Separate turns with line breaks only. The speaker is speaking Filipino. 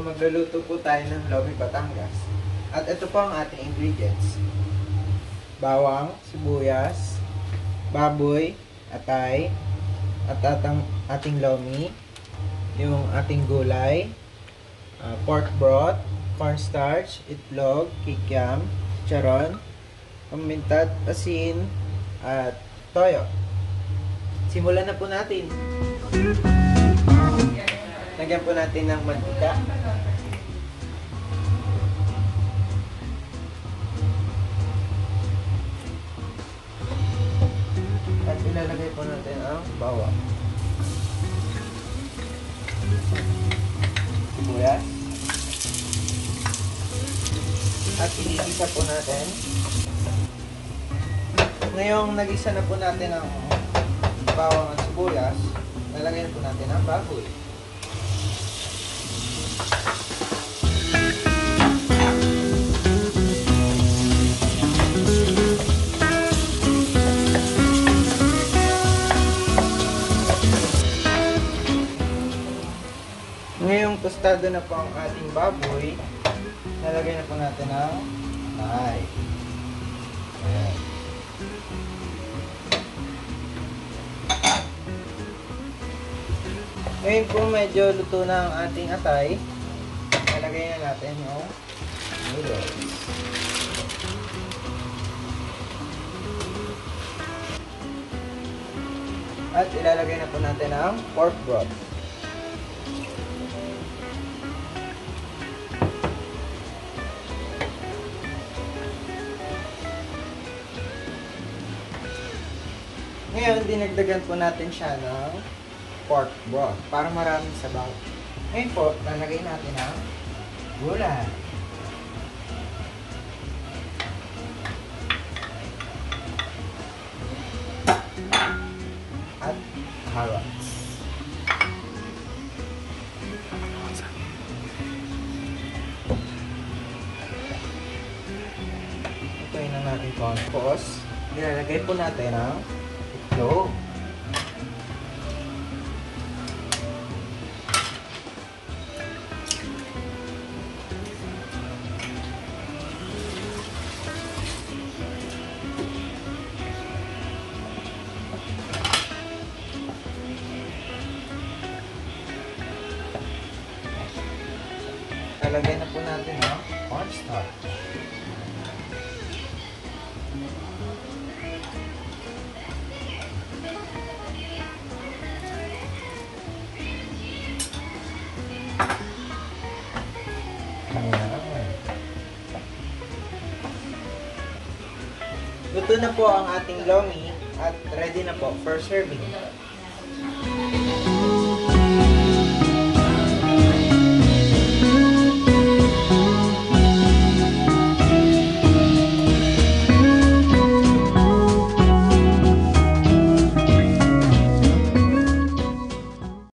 magluluto po tayo ng Lomi Batangas. At ito po ang ating ingredients. Bawang, sibuyas, baboy, atay, at ating lomi, yung ating gulay, pork broth, cornstarch, itlog, kikiam, charon, paminta, asin, at toyo. Simulan na po natin. Lagyan po natin ng mantika. At ilalagay po natin ang bawang. Sibuyas. At igisa po natin. Ngayong nagisa na po natin ang bawang at sibuyas, lalagyan po natin ang baboy. Ngayong tostado na po ang ating baboy, lalagyan na po natin ang atay. Ayan. Ngayon po medyo luto na ang ating atay, lalagay na natin yung noodles. At ilalagay na po natin ang pork broth. Ngayon, dinagdagan po natin siya ng pork broth para maraming sabaw. Ngayon po, lalagay natin ang gulay. At carrots. Ituin na natin compose. Nilalagay po natin ang itlog. Lalagay na po natin ang cornstarch. Luto na po ang ating lomi at ready na po for serving.